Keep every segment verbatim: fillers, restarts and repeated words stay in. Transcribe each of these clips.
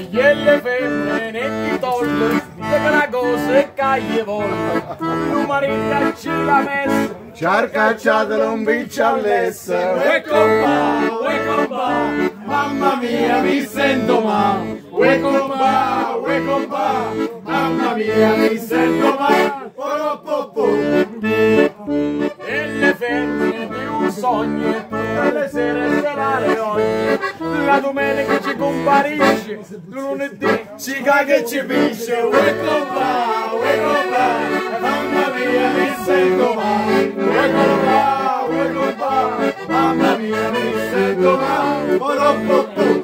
E le femmine ne ti tolgo, che la cosa è che gli voglio. Tu marita ci l'ha messo, ci ha cacciato un biccio all'est. Uè compa, uè compa, mamma mia mi sento male. Uè compa, uè compa, mamma mia mi sento male. E le femmine di un sogno, tutte le sere serale ogni. La domenica ci comparisce, lunedì ci caga e ci pisce. Uè compa, uè compa, mamma mia mi sento male. Uè compa, uè compa, mamma mia mi sento male.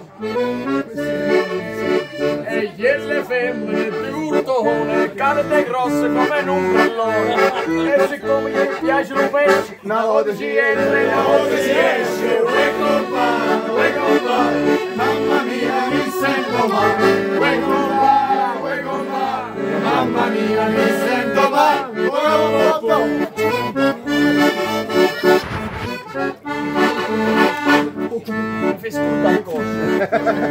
E le femmine di urtone, carte grosse come un ombrellone. E siccome gli piace lo pesce, una volta ci entra e una volta si esce. Uè compa, uè compa, mamma mia mi sento male. Uè compa, uè compa, mamma mia mi sento male. Mi fai scordare cose.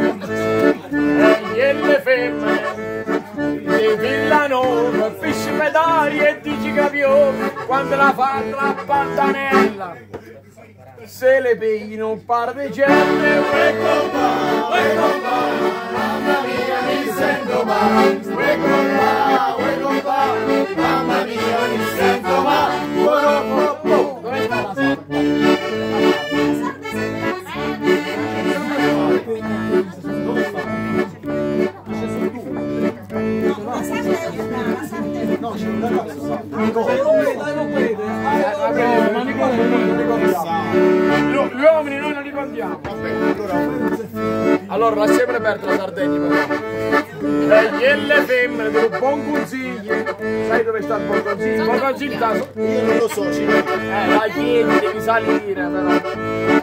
E le femmine di Villanova, fisci pedali e dici capione, quando la fa la pantanella, se le pigli non par di gente. Uè compa, uè compa, mamma mia mi sento male. Uè compa, uè compa, mamma mia mi sento male. Dove sta la sorte? No, c'è un ragazzo. Gli uomini noi non li contiamo. Allora lascia sempre aperta la Sardegna però. E le femmine del buon consiglio. Sai dove sta il buon consiglio? Il buon consiglio sta. Io non lo so, ci vedo. Eh, la chiedi, devi salire però.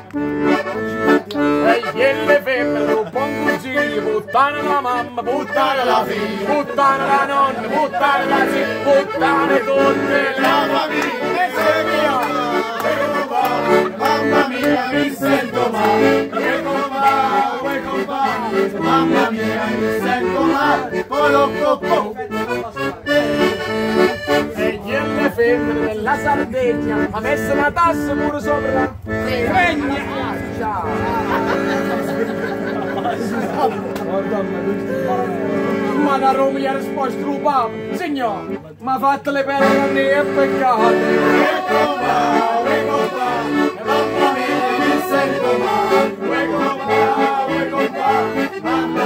E le femmine del buon consiglio, puttana la mamma, puttana la figlia, puttana la nonna, puttana la zia, puttane tutte la famiglia. E se mia, mamma mia mi sento male. Uè compa, uè compa, mamma mia mi sento male. E le femmine della Sardegna ha messo una tassa pure sopra la fregna. Ma da Roma gli ha risposto rubato, signore, ma fatto le perle e peccate. Uè compa, uè compa, mamma mia mi sento male. Uè compa, uè compa, mamma